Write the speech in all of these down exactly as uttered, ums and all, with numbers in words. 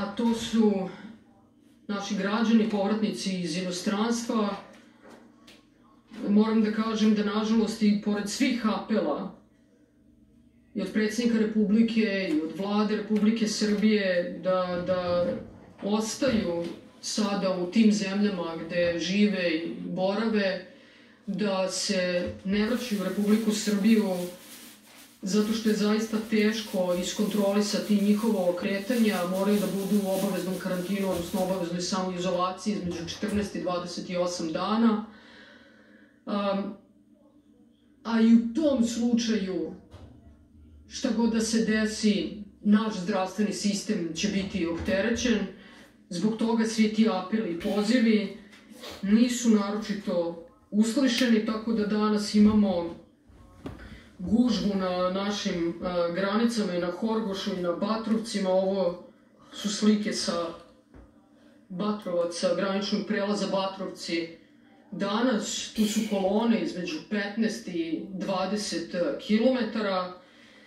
a to su naši građani, povratnici iz inostranstva. Moram da kažem da, nažalost, i pored svih apela i od predsjednika Republike i od vlade Republike Srbije da, da ostaju sada u tim zemljama gde žive i borave, da se ne vraćaju u Republiku Srbiju zato što je zaista teško iskontrolisati njihovo kretanje, moraju da budu u obaveznom karantinu, odnosno obaveznoj samoizolaciji između četrnaest i dvadeset osam dana. Um, a i u tom slučaju, šta god da se desi, naš zdravstveni sistem će biti opterećen. Zbog toga svi ti apeli i pozivi nisu naročito uslišeni, tako da danas imamo gužvu na našim uh, granicama i na Horgošu i na Batrovcima. Ovo su slike sa Batrovaca, graničnog prelaza Batrovci. Danas tu su kolone između petnaest i dvadeset kilometara.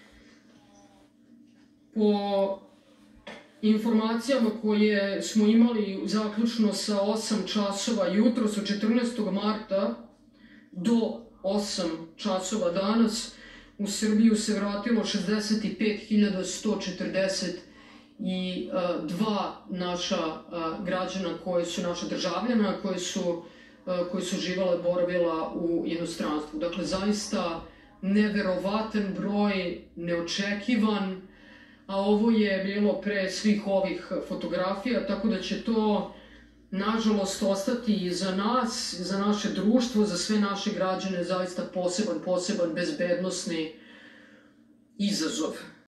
Po informacijama koje smo imali zaključno sa osam časova jutros od četrnaestog marta do osam časova danas, u Srbiju se vratilo šezdeset pet hiljada sto četrdeset dva naša građana koje su naša državljana, koje su, koje su živjela, boravila u inostranstvu. Dakle, zaista neverovatan broj, neočekivan, a ovo je bilo pre svih ovih fotografija, tako da će to, nažalost, ostati i za nas, za naše društvo, za sve naše građane zaista poseban, poseban bezbednosni izazov.